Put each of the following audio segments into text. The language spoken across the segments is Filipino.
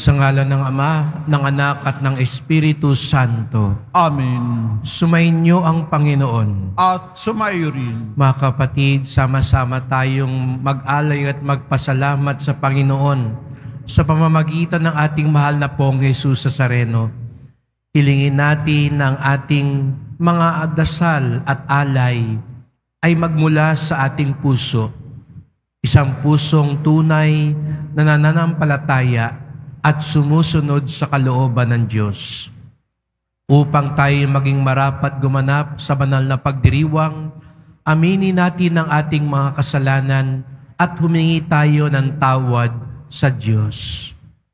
Sa ngalan ng Ama, ng Anak at ng Espiritu Santo. Amen. Sumainyo ang Panginoon. At sumayo rin. Mga kapatid, sama-sama tayong mag-alay at magpasalamat sa Panginoon sa pamamagitan ng ating mahal na Pong Jesus Nazareno. Hilingin natin ang ating mga dasal at alay ay magmula sa ating puso. Isang pusong tunay na nananampalataya at sumusunod sa kalooban ng Diyos. Upang tayo maging marapat gumanap sa banal na pagdiriwang, aminin natin ang ating mga kasalanan at humingi tayo ng tawad sa Diyos.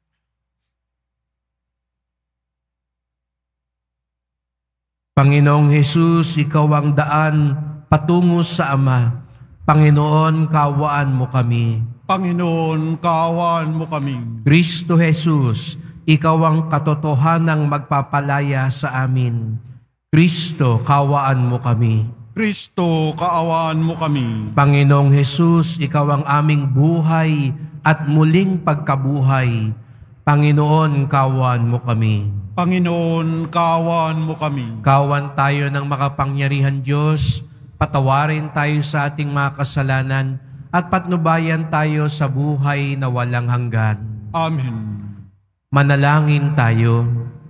Panginoong Jesus, Ikaw ang daan patungo sa Ama. Panginoon, kaawaan mo kami. Panginoon, kaawaan mo kami. Kristo Jesus, Ikaw ang katotohanang magpapalaya sa amin. Kristo, kaawaan mo kami. Kristo, kaawaan mo kami. Panginoong Jesus, Ikaw ang aming buhay at muling pagkabuhay. Panginoon, kaawaan mo kami. Panginoon, kaawaan mo kami. Kaawaan tayo ng makapangyarihan Diyos, patawarin tayo sa ating mga kasalanan, at patnubayan tayo sa buhay na walang hanggan. Amen. Manalangin tayo.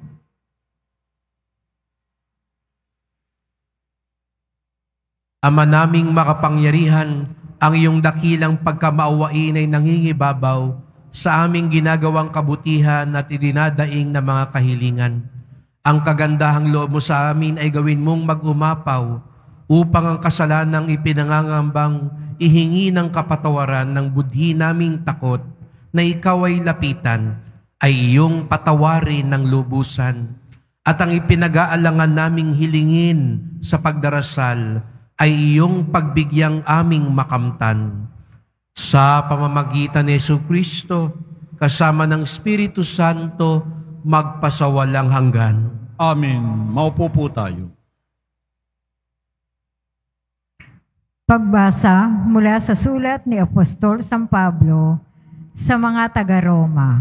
Ama naming makapangyarihan, ang iyong dakilang pagkamaawain ay nangingibabaw sa aming ginagawang kabutihan at idinadaing na mga kahilingan. Ang kagandahang loob mo sa amin ay gawin mong mag-umapaw upang ang kasalanang ipinangangambang ihingi ng kapatawaran ng budhi naming takot na ikaw ay lapitan, ay iyong patawarin ng lubusan. At ang ipinag-aalangan naming hilingin sa pagdarasal ay iyong pagbigyang aming makamtan. Sa pamamagitan ni Jesucristo, kasama ng Espiritu Santo, magpasawalang hanggan. Amen. Maupo po tayo. Pagbasa mula sa sulat ni Apostol San Pablo sa mga taga-Roma.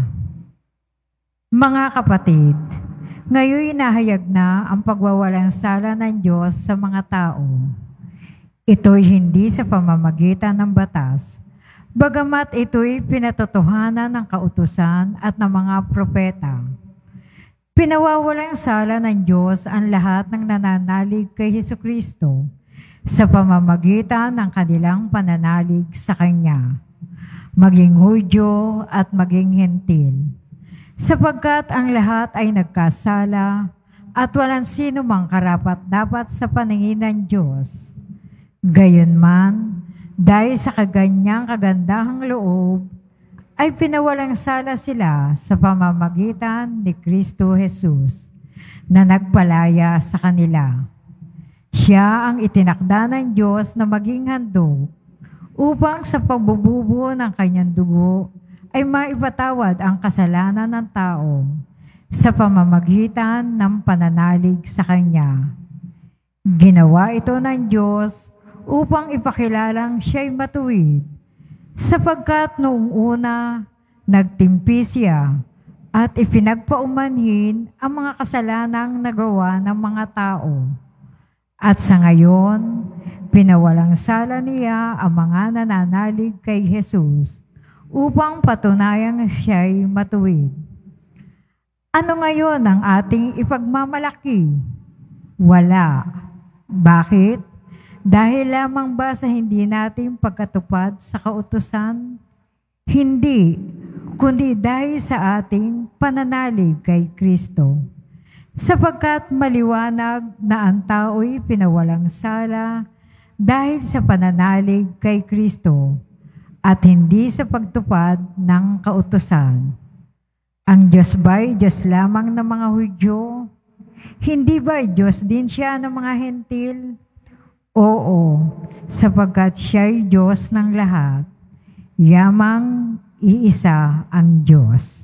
Mga kapatid, ngayon nahayag na ang pagwawalang sala ng Diyos sa mga tao. Ito'y hindi sa pamamagitan ng batas, bagamat ito'y pinatotohanan ng kautusan at ng mga propeta. Pinawawalang sala ng Diyos ang lahat ng nananalig kay Jesucristo sa pamamagitan ng kanilang pananalig sa Kanya, maging Hudyo at maging Hentil, sapagkat ang lahat ay nagkasala at walang sino mang karapat-dapat sa paningin ng Diyos. Gayunman, dahil sa kaganyang kagandahang loob, ay pinawalang sala sila sa pamamagitan ni Kristo Jesus na nagpalaya sa kanila. Siya ang itinakda ng Diyos na maging handog upang sa pagbububo ng kanyang dugo ay maipatawad ang kasalanan ng tao sa pamamagitan ng pananalig sa Kanya. Ginawa ito ng Diyos upang ipakilalang siya'y matuwid, sapagkat noong una, nagtimpi siya at ipinagpaumanhin ang mga kasalanang nagawa ng mga tao. At sa ngayon, pinawalang sala niya ang mga nananalig kay Jesus upang patunayang siya'y matuwid. Ano ngayon ang ating ipagmamalaki? Wala. Bakit? Dahil lamang ba sa hindi natin pagkatupad sa kautusan? Hindi, kundi dahil sa ating pananalig kay Kristo. Sapagkat maliwanag na ang tao'y pinawalang sala dahil sa pananalig kay Kristo at hindi sa pagtupad ng kautusan. Ang Diyos ba'y Diyos lamang ng mga Hudyo? Hindi ba'y Diyos din siya ng mga Hentil? Oo, sapagkat siya'y Diyos ng lahat, yamang iisa ang Diyos.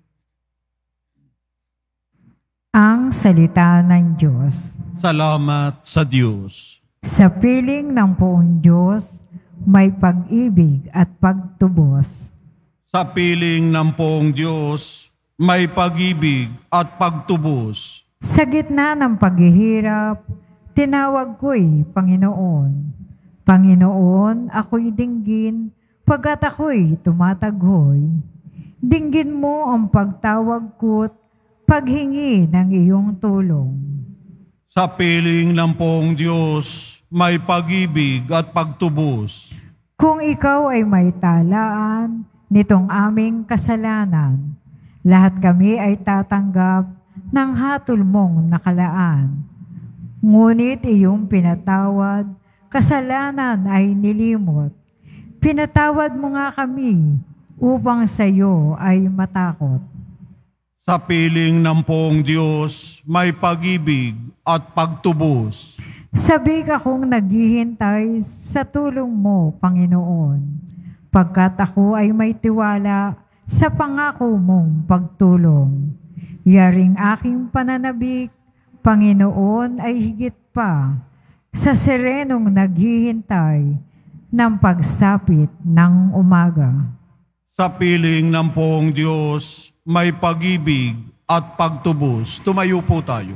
Ang salita ng Diyos. Salamat sa Diyos. Sa piling ng buong Diyos, may pag-ibig at pagtubos. Sa piling ng poong Diyos, may pag-ibig at pagtubos. Sa gitna ng paghihirap, tinawag ko'y Panginoon. Panginoon, ako'y dinggin, pagkat ako'y tumataghoy. Dinggin mo ang pagtawag ko't paghingi ng iyong tulong. Sa piling ng poong Diyos, may pag-ibig at pagtubos. Kung ikaw ay may talaan nitong aming kasalanan, lahat kami ay tatanggap ng hatol mong nakalaan. Ngunit iyong pinatawad, kasalanan ay nilimot. Pinatawad mo nga kami upang sa iyo ay matakot. Sa piling ng poong Diyos, may pag-ibig at pagtubos. Sabik akong naghihintay sa tulong mo, Panginoon, pagkat ako ay may tiwala sa pangako mong pagtulong. Yaring aking pananabik, Panginoon, ay higit pa sa serenong naghihintay ng pagsapit ng umaga. Sa piling ng poong Diyos, may pag-ibig at pagtubos. Tumayo po tayo.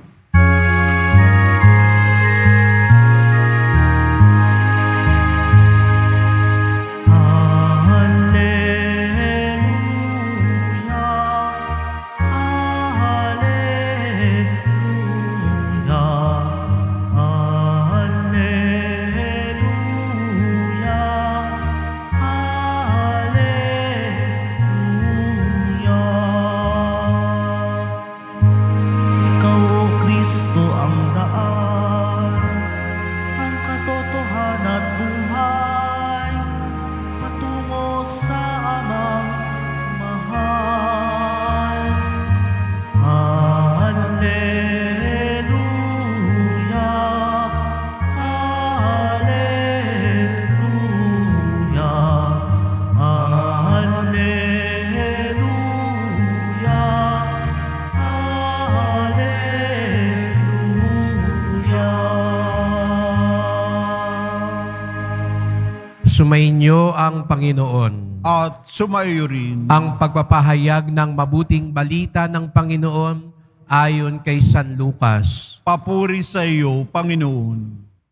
Sumainyo ang Panginoon. At sumayo rin Ang pagpapahayag ng mabuting balita ng Panginoon ayon kay San Lucas. papuri sa iyo, Panginoon.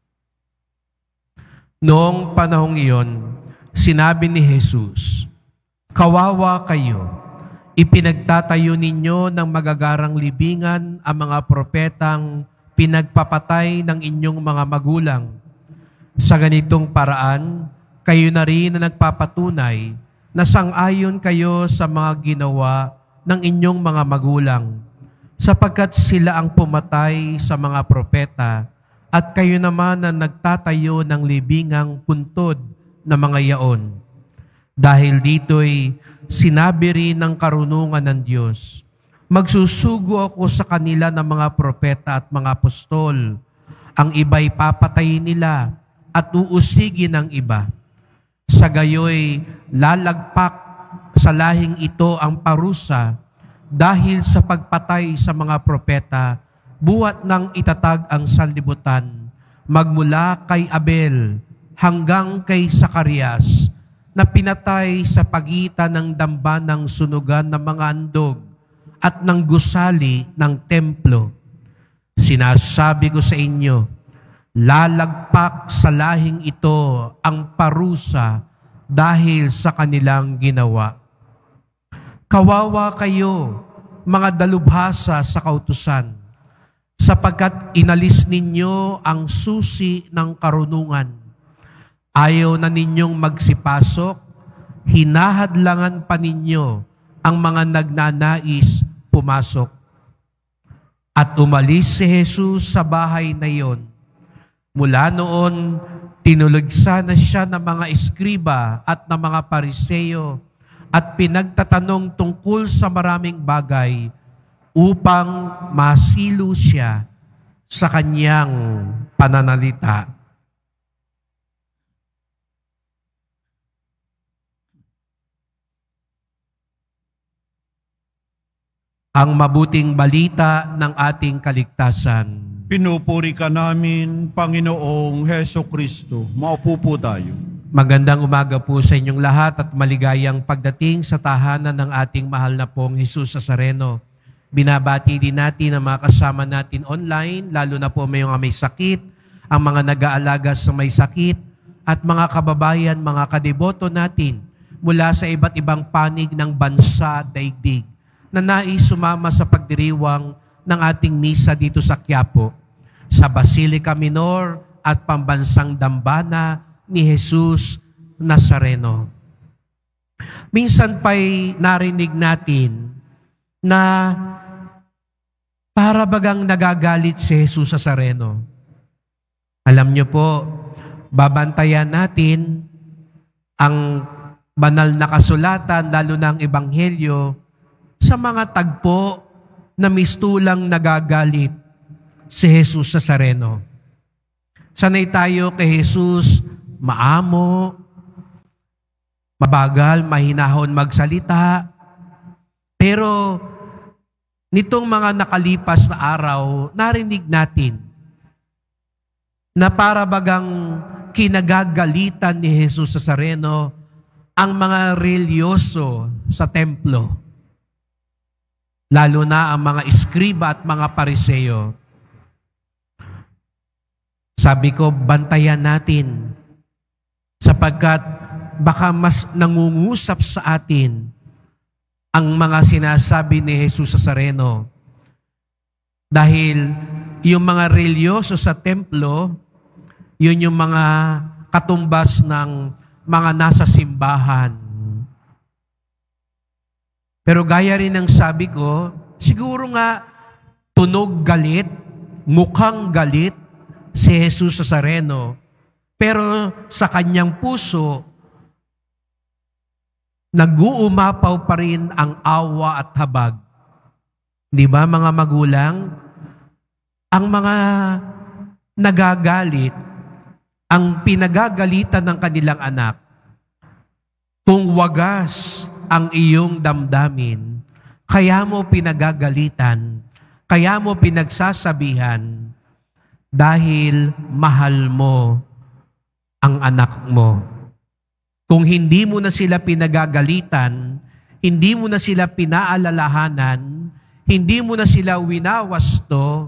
Noong panahong iyon, sinabi ni Jesus, "Kawawa kayo, ipinagtatayo ninyo ng magagarang libingan ang mga propetang pinagpapatay ng inyong mga magulang. Sa ganitong paraan, kayo na rin na nagpapatunay na sang-ayon kayo sa mga ginawa ng inyong mga magulang, sapagkat sila ang pumatay sa mga propeta at kayo naman na nagtatayo ng libingang puntod na mga yaon. Dahil dito'y sinabi rin ng karunungan ng Diyos, magsusugo ako sa kanila ng mga propeta at mga apostol. Ang iba'y papatayin nila at uusigin ng iba. Sa gayoy, lalagpak sa lahing ito ang parusa dahil sa pagpatay sa mga propeta, buhat ng itatag ang sanlibutan, magmula kay Abel hanggang kay Zacarias, na pinatay sa pagitan ng damba ng sunugan ng mga andog at ng gusali ng templo. Sinasabi ko sa inyo, lalagpak sa lahing ito ang parusa dahil sa kanilang ginawa. Kawawa kayo, mga dalubhasa sa kautusan, sapagkat inalis ninyo ang susi ng karunungan. Ayaw na ninyong magsipasok, hinahadlangan pa ninyo ang mga nagnanais pumasok. At umalis si Jesus sa bahay na iyon. Mula noon, tinulugsa na siya ng mga eskriba at ng mga pariseyo at pinagtatanong tungkol sa maraming bagay upang masilo siya sa kanyang pananalita. Ang mabuting balita ng ating kaligtasan. Pinupuri ka namin, Panginoong Heso Kristo. Maupo po tayo. Magandang umaga po sa inyong lahat at maligayang pagdating sa tahanan ng ating mahal na pong Jesus Nazareno. Binabati din natin ang mga kasama natin online, lalo na po may sakit, ang mga nag-aalaga sa may sakit, at mga kababayan, mga kadeboto natin mula sa iba't ibang panig ng bansa, daigdig, na nais sumama sa pagdiriwang ng ating misa dito sa Quiapo, sa Basilica Minor at Pambansang Dambana ni Jesus Nazareno. Minsan pa'y narinig natin na para bagang nagagalit si Jesus Nazareno. Alam niyo po, babantayan natin ang banal na kasulatan, lalo na ang Ebanghelyo, sa mga tagpo na mistulang nagagalit si Jesus Nazareno. Sanay tayo kay Jesus, maamo, mabagal, mahinahon magsalita. Pero nitong mga nakalipas na araw, narinig natin na para bagang kinagagalitan ni Jesus Nazareno ang mga religyoso sa templo. Lalo na ang mga iskriba at mga pariseo. Sabi ko, bantayan natin sapagkat baka mas nangungusap sa atin ang mga sinasabi ni Jesus Nazareno. Dahil yung mga religyoso sa templo, yun yung mga katumbas ng mga nasa simbahan. Pero gaya rin ng sabi ko, siguro nga tunog galit, mukhang galit si Jesus Nazareno, pero sa kanyang puso, nag-uumapaw pa rin ang awa at habag. Di ba mga magulang? Ang mga nagagalit, ang pinagagalitan ng kanilang anak, kung wagas ang iyong damdamin, kaya mo pinagagalitan, kaya mo pinagsasabihan, dahil mahal mo ang anak mo. Kung hindi mo na sila pinagagalitan, hindi mo na sila pinaalalahanan, hindi mo na sila winawasto,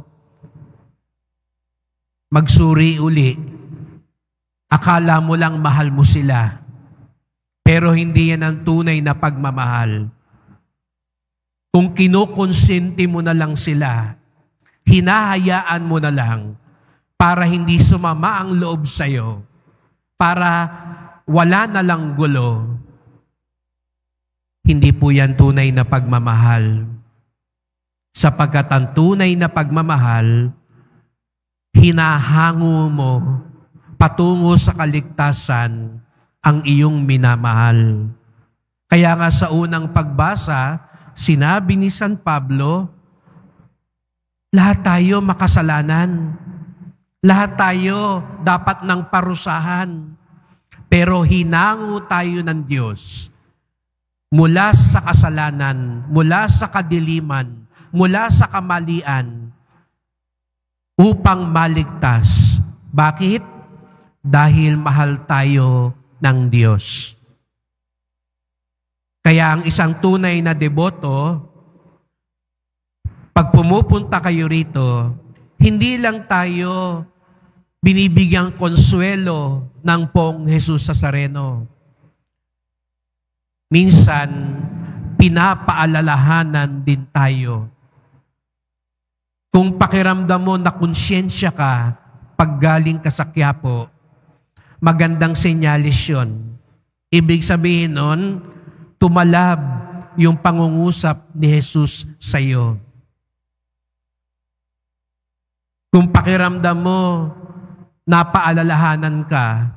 magsuri uli. Akala mo lang mahal mo sila, pero hindi yan ang tunay na pagmamahal. Kung kinukonsente mo na lang sila, hinahayaan mo na lang para hindi sumama ang loob sa'yo, para wala na lang gulo, hindi po yan tunay na pagmamahal. Sapagkat ang tunay na pagmamahal, hinahango mo patungo sa kaligtasan ang iyong minamahal. Kaya nga sa unang pagbasa, sinabi ni San Pablo, lahat tayo makasalanan. Lahat tayo dapat ng parusahan. Pero hinango tayo ng Diyos mula sa kasalanan, mula sa kadiliman, mula sa kamalian, upang maligtas. Bakit? Dahil mahal tayo ng Diyos. Kaya ang isang tunay na deboto, pag pumupunta kayo rito, hindi lang tayo binibigyang konsuelo ng pong Jesus Nazareno. Minsan, pinapaalalahanan din tayo. Kung pakiramdam mo na konsyensya ka pag galing ka sa Quiapo, magandang senyalis yun. Ibig sabihin nun, tumalab yung pangungusap ni Jesus sa iyo. Kung pakiramdam mo, napaalalahanan ka,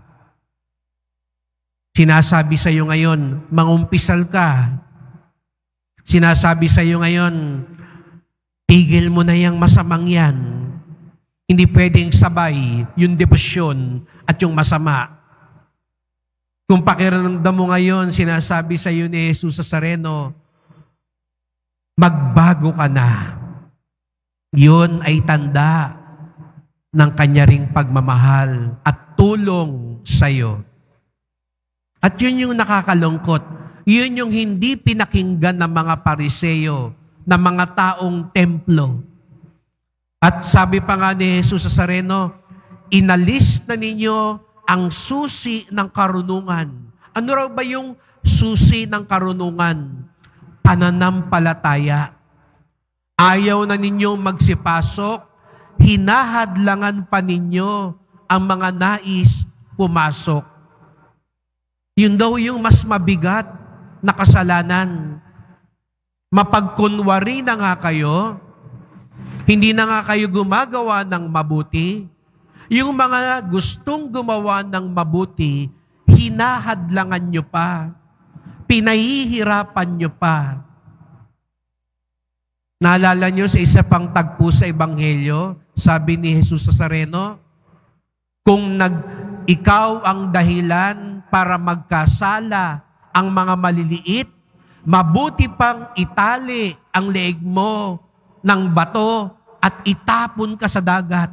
sinasabi sa iyo ngayon, mangumpisal ka. Sinasabi sa iyo ngayon, tigil mo na yung masamang yan. Hindi pwedeng sabay yung debosyon at yung masama. Kung pakiramdam mo ngayon, sinasabi sa iyo ni Jesus Nazareno, magbago ka na. Yun ay tanda ng kanya ring pagmamahal at tulong sa iyo. At yun yung nakakalungkot. Yun yung hindi pinakinggan ng mga Pariseo, ng mga taong templo. At sabi pa nga ni Jesus sa Nazareno, inalis na ninyo ang susi ng karunungan. Ano raw ba yung susi ng karunungan? Pananampalataya. Ayaw na ninyo magsipasok, hinahadlangan pa ninyo ang mga nais pumasok. Yun daw yung mas mabigat na kasalanan. Mapagkunwari na nga kayo, hindi na nga kayo gumagawa ng mabuti. Yung mga gustong gumawa ng mabuti, hinahadlangan nyo pa. Pinahihirapan nyo pa. Naalala nyo sa isa pang tagpo sa Ebanghelyo, sabi ni Jesus sa Nazareno, kung ikaw ang dahilan para magkasala ang mga maliliit, mabuti pang itali ang leeg mo ng bato at itapon ka sa dagat.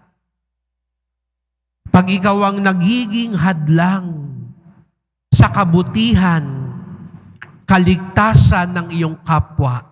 Pag ikaw ang nagiging hadlang sa kabutihan, kaligtasan ng iyong kapwa,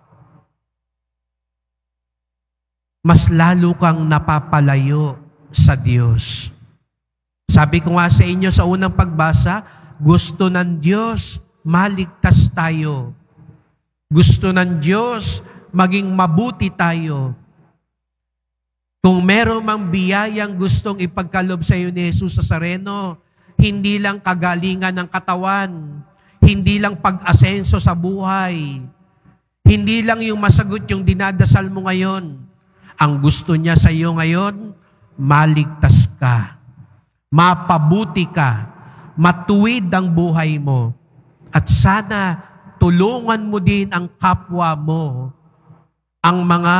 mas lalo kang napapalayo sa Diyos. Sabi ko nga sa inyo sa unang pagbasa, gusto ng Diyos maligtas tayo. Gusto ng Diyos maging mabuti tayo. Kung meron mang biyayang gustong ipagkalob sa iyo ni Jesus sa Nazareno, hindi lang kagalingan ng katawan, hindi lang pag-asenso sa buhay, hindi lang yung masagot yung dinadasal mo ngayon. Ang gusto niya sa iyo ngayon, maligtas ka, mapabuti ka, matuwid ang buhay mo, at sana tulungan mo din ang kapwa mo, ang mga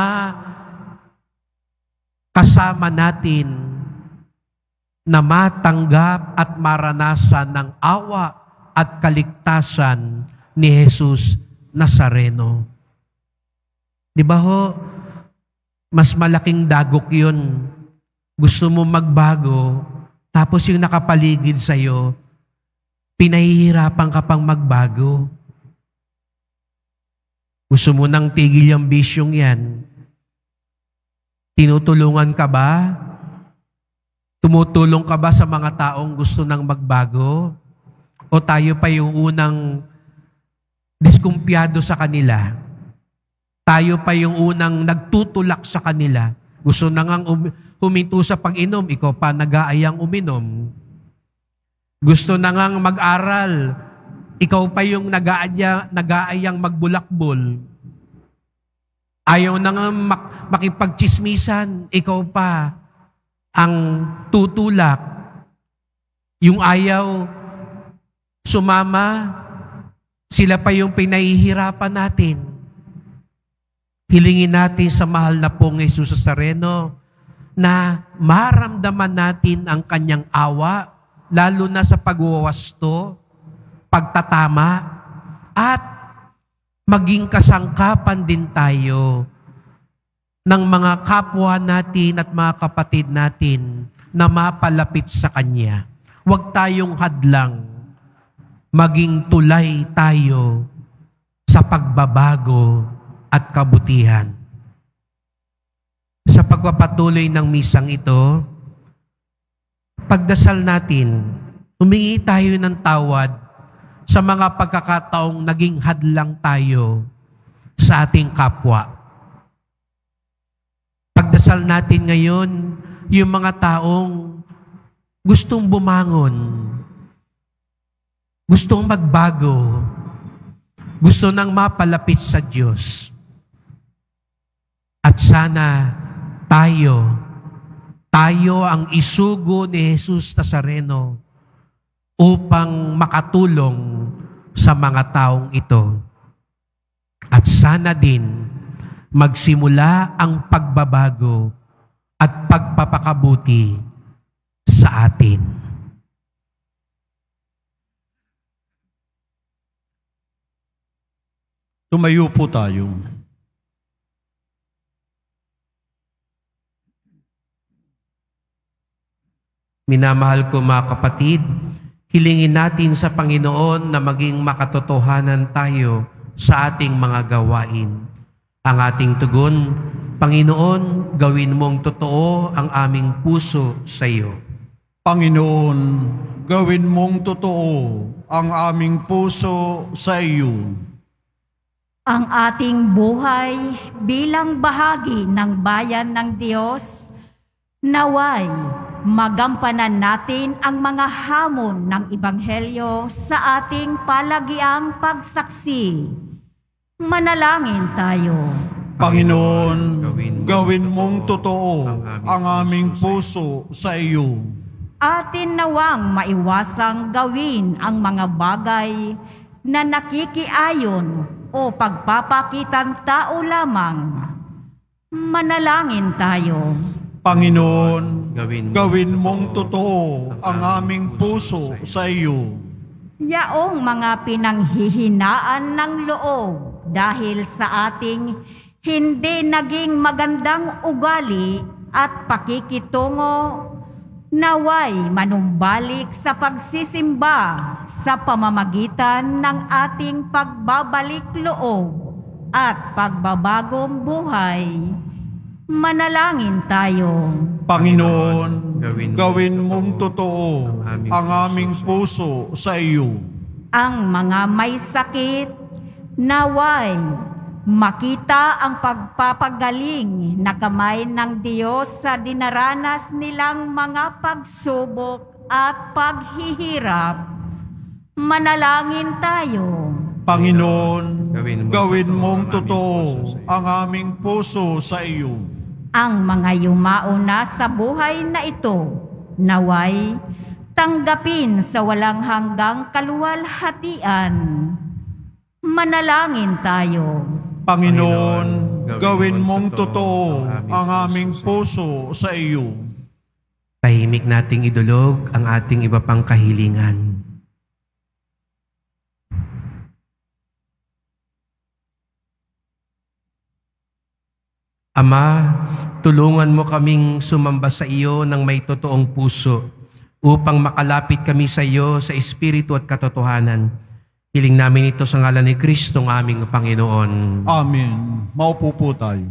kasama natin na matanggap at maranasan ng awa at kaligtasan ni Jesus Nazareno. Di ba ho? Mas malaking dagok yun. Gusto mo magbago, tapos yung nakapaligid sa'yo, pinahihirapan ka pang magbago. Gusto mo nang tigil yung bisyong yan. Tinutulungan ka ba? Tumutulong ka ba sa mga taong gusto nang magbago? O tayo pa yung unang diskumpiyado sa kanila? Tayo pa yung unang nagtutulak sa kanila. Gusto na ngang huminto sa pag-inom, ikaw pa nag-aayang uminom. Gusto na ngang mag-aral, ikaw pa yung nag-aayang magbulakbol. Ayaw na ngang makipagchismisan, ikaw pa ang tutulak. Yung ayaw sumama, sila pa yung pinahihirapan natin. Hilingin natin sa mahal na pong Jesus Nazareno na maramdaman natin ang kanyang awa, lalo na sa pagwawasto, pagtatama, at maging kasangkapan din tayo ng mga kapwa natin at mga kapatid natin na mapalapit sa Kanya. Huwag tayong hadlang, maging tulay tayo sa pagbabago at kabutihan. Sa pagpapatuloy ng misang ito, pagdasal natin, humingi tayo ng tawad sa mga pagkakataong naging hadlang tayo sa ating kapwa. Pagdasal natin ngayon, yung mga taong gustong bumangon, gustong magbago, gusto nang mapalapit sa Diyos. At sana tayo ang isugo ni Jesus Nazareno upang makatulong sa mga taong ito. At sana din magsimula ang pagbabago at pagpapakabuti sa atin. Tumayo po tayo. Minamahal ko mga kapatid, Hilingin natin sa Panginoon na maging makatotohanan tayo sa ating mga gawain. Ang ating tugon, Panginoon, gawin mong totoo ang aming puso sa iyo. Panginoon, gawin mong totoo ang aming puso sa iyo. Ang ating buhay bilang bahagi ng bayan ng Diyos, naway magampanan natin ang mga hamon ng Ebanghelyo sa ating palagiang pagsaksi. Manalangin tayo. Panginoon, gawin mong totoo ang aming puso sa iyo. Atin nawang maiwasang gawin ang mga bagay na nakikiayon o pagpapakitan tao lamang. Manalangin tayo. Panginoon, gawin mong totoo ang aming puso sa iyo. Yaong mga pinanghihinaan ng loob dahil sa ating hindi naging magandang ugali at pakikitungo, naway manumbalik sa pagsisimba sa pamamagitan ng ating pagbabalik loob at pagbabagong buhay. Manalangin tayo. Panginoon, gawin mong totoo ang aming puso sa iyo. Ang mga may sakit, naway makita ang pagpapagaling na kamay ng Diyos sa dinaranas nilang mga pagsubok at paghihirap. Manalangin tayo. Panginoon, gawin mong totoo ang aming puso sa iyo. Ang mga yumao na sa buhay na ito, naway tanggapin sa walang hanggang kaluwalhatian. Manalangin tayo. Panginoon, gawin mong totoo ang aming puso sa iyo. Tahimik nating idulog ang ating iba pang kahilingan. Ama, tulungan mo kaming sumamba sa iyo ng may totoong puso upang makalapit kami sa iyo sa espiritu at katotohanan. Hiling namin ito sa ngalan ni Kristo ng aming Panginoon. Amen. Maupo po tayo.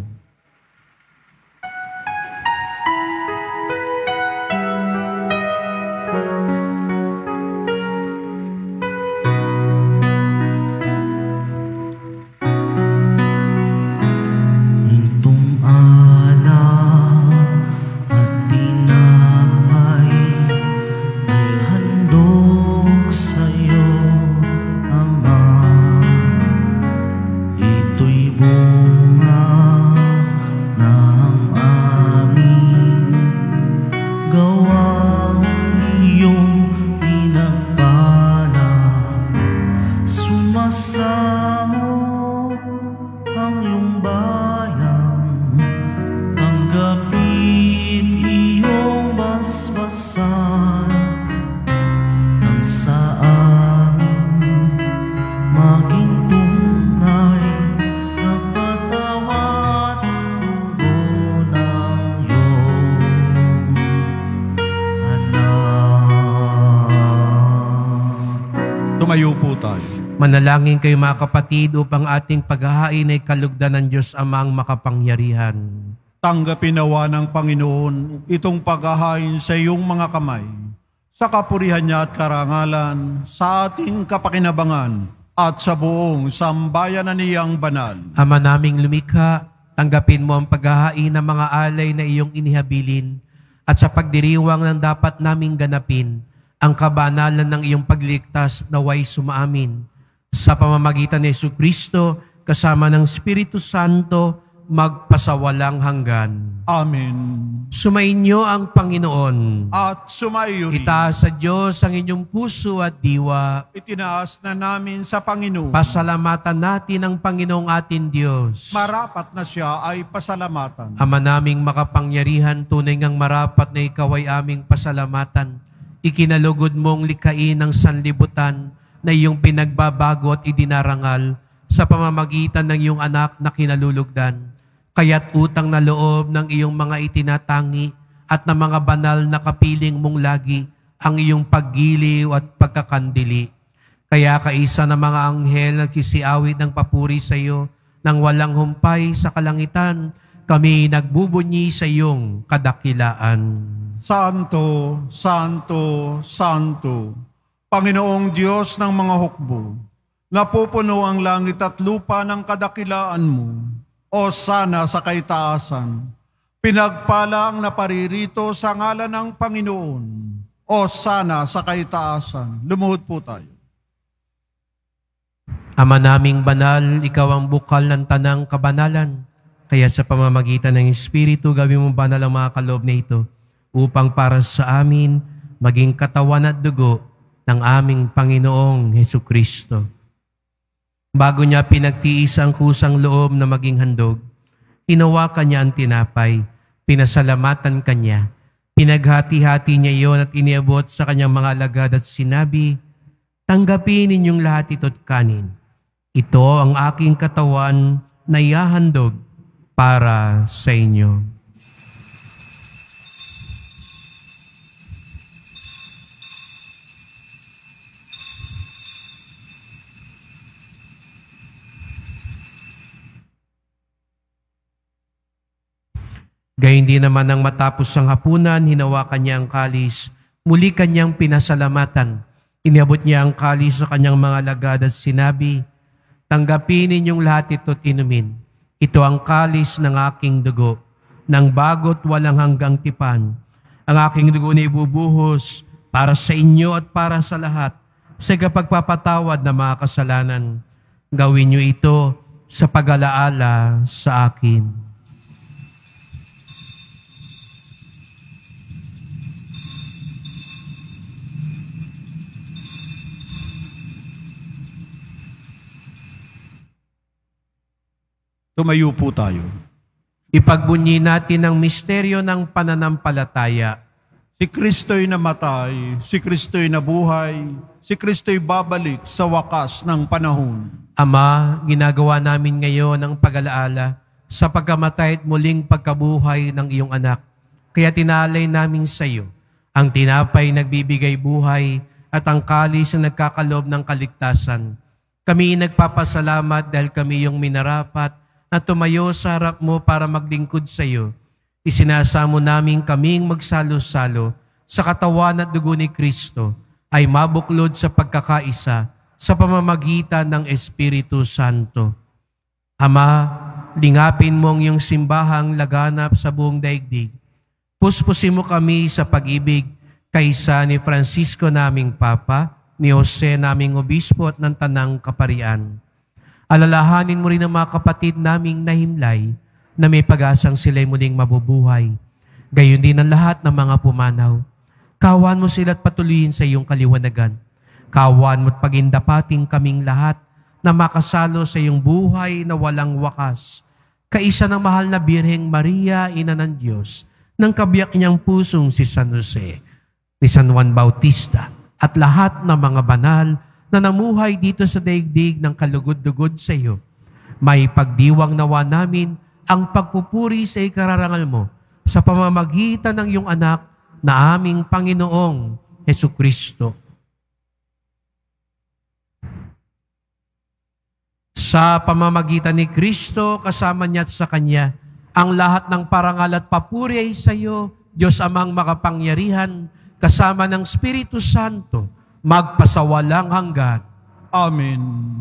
Tumayo po tayo. Manalangin kayo mga kapatid upang ating paghahain ay kalugdan ng Diyos Amang makapangyarihan. Tanggapin nawa ng Panginoon itong paghahain sa iyong mga kamay, sa kapurihan niya at karangalan, sa ating kapakinabangan at sa buong sambayanan niyang banal. Ama naming lumikha, tanggapin mo ang paghahain ng mga alay na iyong inihabilin at sa pagdiriwang ng dapat naming ganapin, ang kabanalan ng iyong pagligtas naway sumaamin. Sa pamamagitan ni Jesucristo, kasama ng Espiritu Santo, magpasawalang hanggan. Amen. Sumainyo ang Panginoon. At sumayo rin. Itaas sa Diyos ang inyong puso at diwa. Itinaas na namin sa Panginoon. Pasalamatan natin ang Panginoong ating Diyos. Marapat na siya ay pasalamatan. Ama naming makapangyarihan, tunay ngang marapat na ikaw ay aming pasalamatan. Ikinalugod mong likhain ng sanlibutan na iyong pinagbabago at idinarangal sa pamamagitan ng iyong anak na kinalulugdan. Kaya't utang na loob ng iyong mga itinatangi at ng mga banal na kapiling mong lagi ang iyong paggiliw at pagkakandili. Kaya kaisa ng mga anghel nagsisiawit ng papuri sa iyo nang walang humpay sa kalangitan, kami nagbubunyi sa iyong kadakilaan. Santo, Santo, Santo, Panginoong Diyos ng mga hukbo, napupuno ang langit at lupa ng kadakilaan mo. O sana sa kaitaasan, pinagpala ang naparirito sa ngalan ng Panginoon. O sana sa kaitaasan. Lumuhod po tayo. Ama naming banal, ikaw ang bukal ng tanang kabanalan. Kaya sa pamamagitan ng Espiritu, gawin mo banal ang mga kaloob na ito upang para sa amin maging katawan at dugo ng aming Panginoong Hesukristo. Bago niya pinagtiis ang kusang loob na maging handog, hinawakan niya ang tinapay, pinasalamatan kanya, pinaghati-hati niya iyon at iniabot sa kanyang mga alagad at sinabi, "Tanggapin ninyong lahat ito't kanin. Ito ang aking katawan na ihahandog para sa inyo." Gayun din naman nang matapos ang hapunan, hinawakan niya ang kalis, muli kanyang pinasalamatan. Iniabot niya ang kalis sa kanyang mga alagad at sinabi, "Tanggapin ninyong lahat ito't inumin. Ito ang kalis ng aking dugo, ng bago't walang hanggang tipan. Ang aking dugo na ibubuhos para sa inyo at para sa lahat, sa kapagpapatawad ng mga kasalanan. Gawin niyo ito sa pag-alaala sa akin." Tumayo po tayo. Ipagbunyi natin ang misteryo ng pananampalataya. Si Kristo'y namatay, si Kristo'y nabuhay, si Kristo'y babalik sa wakas ng panahon. Ama, ginagawa namin ngayon ang pag-alaala sa pagkamatay at muling pagkabuhay ng iyong anak. Kaya tinalay namin sa iyo ang tinapay nagbibigay buhay at ang kalis na nagkakaloob ng kaligtasan. Kami nagpapasalamat dahil kami yung minarapat na tumayo sa harap mo para maglingkod sa iyo. Isinasamo namin kaming magsalo-salo sa katawan at dugo ni Kristo ay mabuklod sa pagkakaisa sa pamamagitan ng Espiritu Santo. Ama, lingapin mo ang iyong simbahang laganap sa buong daigdig. Puspusin mo kami sa pag-ibig kaysa ni Francisco naming Papa, ni Jose naming Obispo at ng Tanang Kaparian. Alalahanin mo rin ang mga kapatid naming nahimlay na may pag-asang sila'y muling mabubuhay. Gayon din ang lahat ng mga pumanaw. Kawan mo sila at patuloyin sa iyong kaliwanagan. Kawan mo at pagindapating kaming lahat na makasalo sa iyong buhay na walang wakas. Kaisa ng mahal na Birheng Maria, Ina ng Diyos, ng kabiyak niyang pusong si San Jose, ni San Juan Bautista, at lahat ng mga banal na namuhay dito sa daigdig ng kalugod-lugod sa iyo. May pagdiwang nawa namin ang pagpupuri sa ikararangal mo sa pamamagitan ng iyong anak na aming Panginoong Hesukristo. Sa pamamagitan ni Kristo, kasama niya at sa Kanya, ang lahat ng parangal at papuri ay sa iyo, Diyos Amang makapangyarihan, kasama ng Espiritu Santo, magpasawalang hanggan. Amen.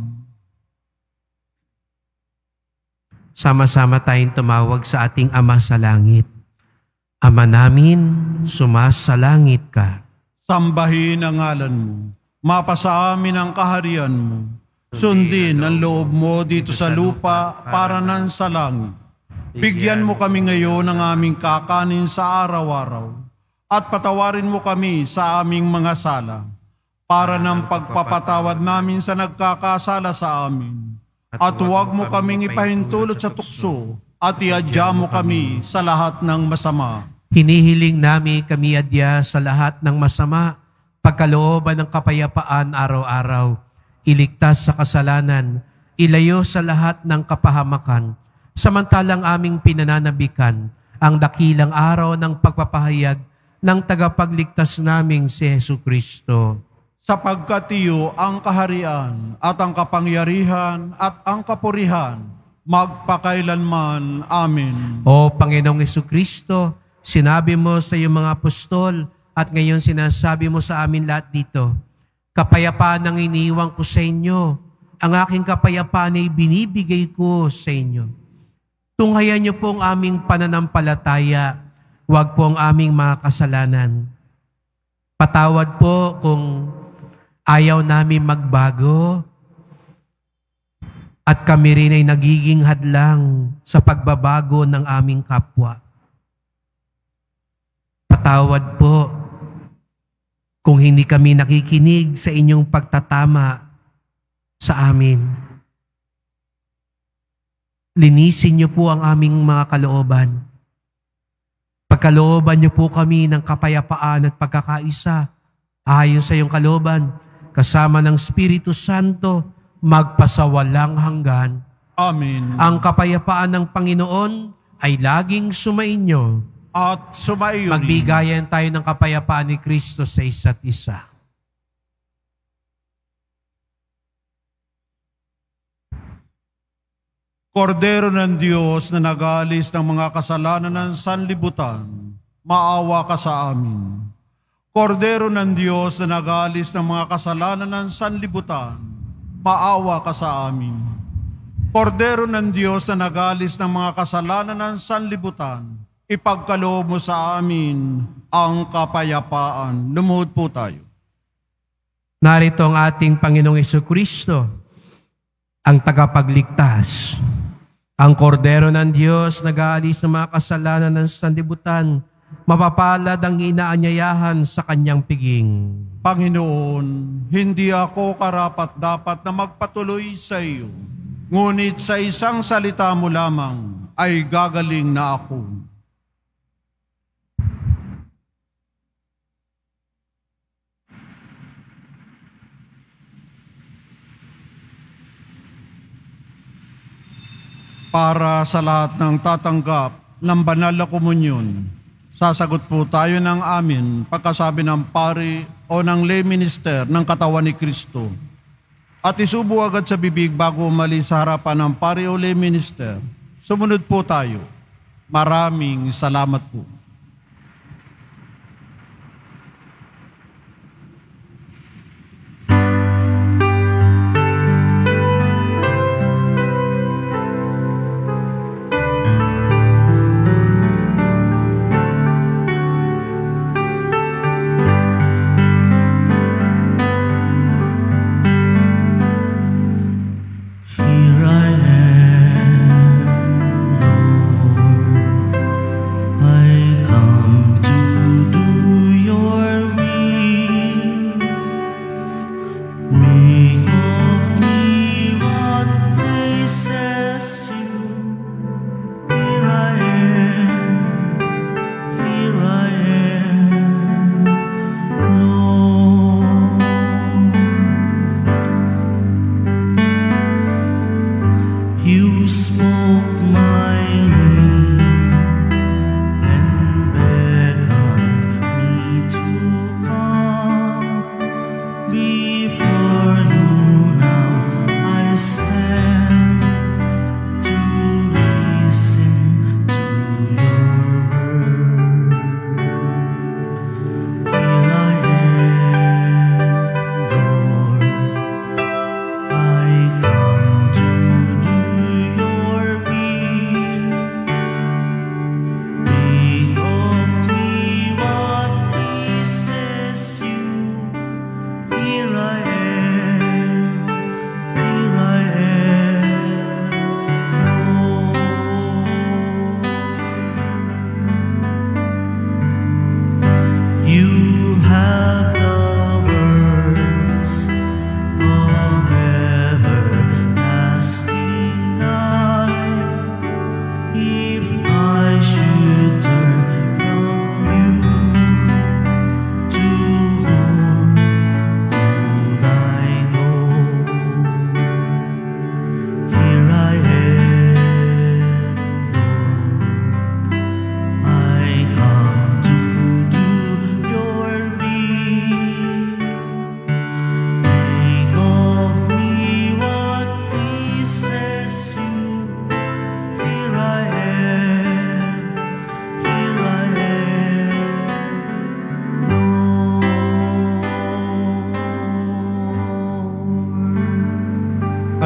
Sama-sama tayong tumawag sa ating Ama sa Langit. Ama namin, sumasalangit ka. Sambahin ang ngalan mo. Mapasa amin ang kaharian mo. Sundin ang loob mo dito sa lupa para nan sa langit. Bigyan mo kami ngayon ng aming kakanin sa araw-araw. At patawarin mo kami sa aming mga sala, para ng pagpapatawad namin sa nagkakasala sa amin. At huwag mo kaming ipahintulot sa tukso, at iadya mo kami sa lahat ng masama. Hinihiling namin kami adya sa lahat ng masama, pagkalooban ng kapayapaan araw-araw, iligtas sa kasalanan, ilayo sa lahat ng kapahamakan, samantalang aming pinananabikan ang dakilang araw ng pagpapahayag ng tagapagligtas naming si Hesu Kristo. Sapagkat iyo ang kaharian at ang kapangyarihan at ang kapurihan, magpakailanman. Amen. O Panginoong Hesu Kristo, sinabi mo sa iyong mga apostol at ngayon sinasabi mo sa amin lahat dito, kapayapaan ang iniiwan ko sa inyo, ang aking kapayapaan ay binibigay ko sa inyo. Tunghayan niyo po ang aming pananampalataya, huwag po ang aming mga kasalanan. Patawad po kung ayaw namin magbago at kami rin ay nagiging hadlang sa pagbabago ng aming kapwa. Patawad po kung hindi kami nakikinig sa inyong pagtatama sa amin. Linisin niyo po ang aming mga kalooban. Pagkalooban niyo po kami ng kapayapaan at pagkakaisa ayon sa iyong kalooban, kasama ng Espiritu Santo, magpasawalang hanggan. Amen. Ang kapayapaan ng Panginoon ay laging sumainyo. At sumaiyo rin. Magbigayan tayo ng kapayapaan ni Kristo sa isa't isa. Kordero ng Diyos na nag-aalis ng mga kasalanan ng sanlibutan, maawa ka sa amin. Kordero ng Diyos na nag-aalis ng mga kasalanan ng sanlibutan, maawa ka sa amin. Kordero ng Diyos na nag-aalis ng mga kasalanan ng sanlibutan, ipagkaloob mo sa amin ang kapayapaan. Lumuhod po tayo. Narito ang ating Panginoong Jesucristo, ang tagapagligtas. Ang kordero ng Diyos nag-aalis ng mga kasalanan ng sanlibutan, mapapalad ang inaanyayahan sa kanyang piging. Panginoon, hindi ako karapat-dapat na magpatuloy sa iyo, ngunit sa isang salita mo lamang ay gagaling na ako. Para sa lahat ng tatanggap ng banal na komunyon, sasagot po tayo ng amin pagkasabi ng pari o ng lay minister ng katawan ni Kristo. At isubo agad sa bibig bago umalis sa harapan ng pari o lay minister. Sumunod po tayo. Maraming salamat po.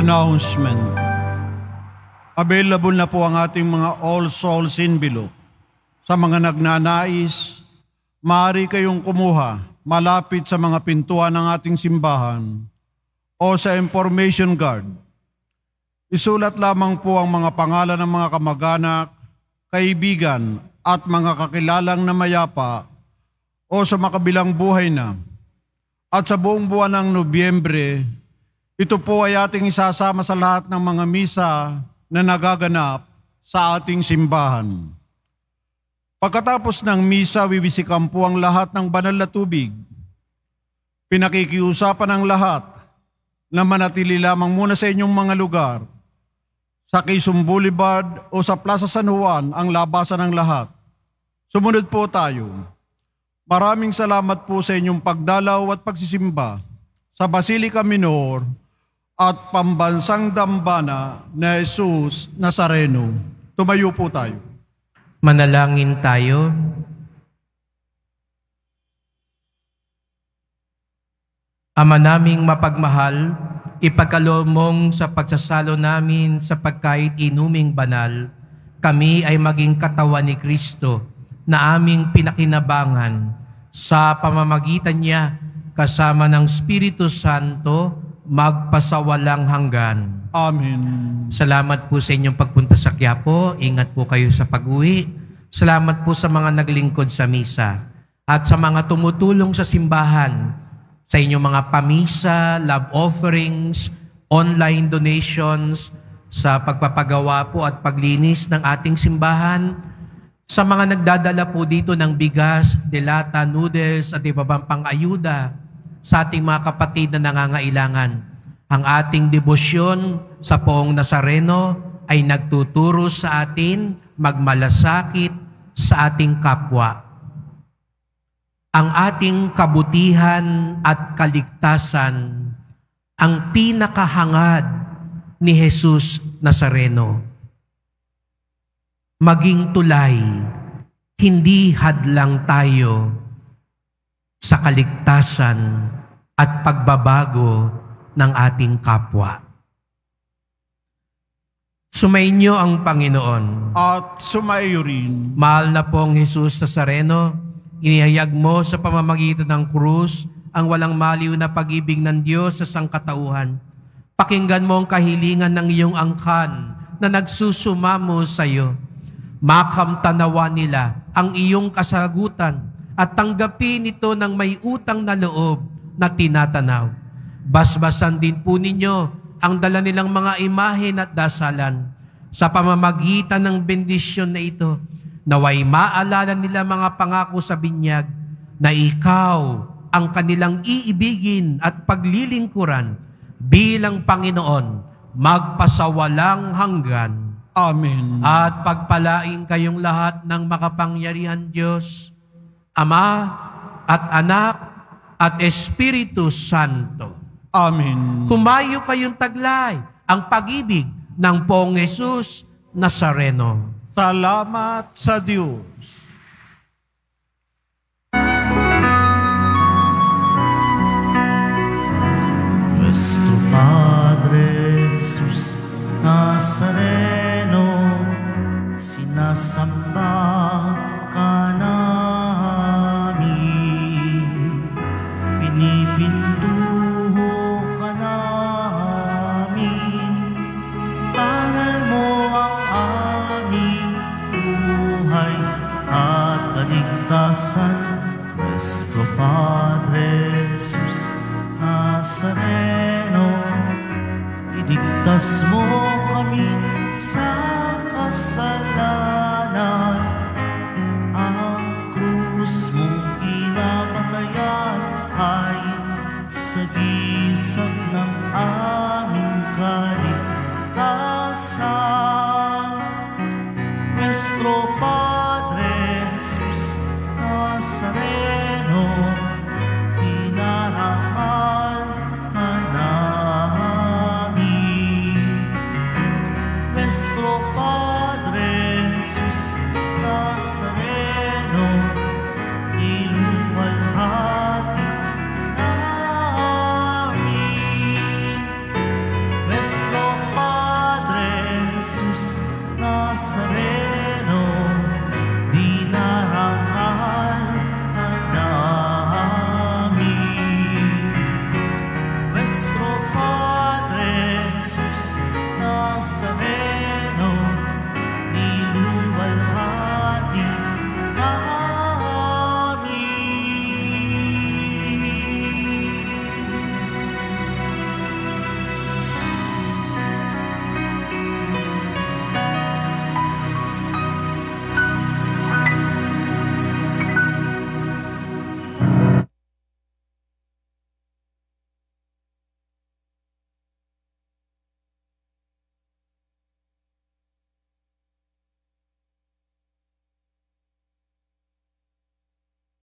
Announcement. Available na po ang ating mga All Souls envelope. Sa mga nagnanais, maaari kayong kumuha malapit sa mga pintuan ng ating simbahan o sa information card. Isulat lamang po ang mga pangalan ng mga kamag-anak, kaibigan at mga kakilalang na mayapa o sa makabilang buhay na. At sa buong buwan ng Nobyembre, ito po ay ating isasama sa lahat ng mga misa na nagaganap sa ating simbahan. Pagkatapos ng misa, wiwisikan po ang lahat ng banal na tubig. Pinakikiusapan ang lahat na manatili lamang muna sa inyong mga lugar. Sa Quezon Boulevard o sa Plaza San Juan ang labasan ng lahat. Sumunod po tayo. Maraming salamat po sa inyong pagdalaw at pagsisimba sa Basilica Minor at Pambansang Dambana na Jesus Nazareno. Tumayo po tayo. Manalangin tayo. Ama naming mapagmahal, ipagkaloob mong sa pagsasalo namin sa pagkait inuming banal, kami ay maging katawan ni Kristo na aming pinakinabangan sa pamamagitan niya kasama ng Espiritu Santo magpasawalang hanggan. Amen. Salamat po sa inyong pagpunta sa Quiapo. Ingat po kayo sa pag-uwi. Salamat po sa mga naglingkod sa misa at sa mga tumutulong sa simbahan, sa inyong mga pamisa, love offerings, online donations, sa pagpapagawa po at paglinis ng ating simbahan, sa mga nagdadala po dito ng bigas, delata, noodles at iba pang pang-ayuda sa ating mga kapatid na nangangailangan. Ang ating debosyon sa Poong Nazareno ay nagtuturo sa atin magmalasakit sa ating kapwa. Ang ating kabutihan at kaligtasan ang pinakahangad ni Jesus Nazareno. Maging tulay, hindi hadlang tayo sa kaligtasan at pagbabago ng ating kapwa. Sumainyo ang Panginoon. At sumaiyo rin. Mahal na pong Jesus Nazareno, inihayag mo sa pamamagitan ng krus ang walang maliw na pag-ibig ng Diyos sa sangkatauhan. Pakinggan mo ang kahilingan ng iyong angkan na nagsusumamo sa iyo. Makamtanawa nila ang iyong kasagutan at tanggapin ito ng may utang na loob na tinatanaw. Basbasan din po ninyo ang dala nilang mga imahen at dasalan. Sa pamamagitan ng bendisyon na ito, naway maalala nila mga pangako sa binyag na ikaw ang kanilang iibigin at paglilingkuran bilang Panginoon magpasawalang hanggan. Amen. At pagpalain kayong lahat ng makapangyarihan Diyos, Ama at Anak at Espiritu Santo. Amen. Humayo kayong taglay ang pag-ibig ng Poong Jesus Nazareno. Salamat sa Diyos. Nuestro Padre Jesus Nazareno, sinasamba ka namin, pinipintuho ka namin, aral mo ang aming buhay at kaligtasan. Nuestro Padre Jesus Nazareno, iligtas mo kami sa kasalanan. Ang krus mong pinamatayan ay sagisag ng aming kaligtasan. Nuestro Padre Jesus Nazareno, pinarangal ka namin. Nuestro Padre Jesus Nazareno, iluwalhati namin. Nuestro Nazaret.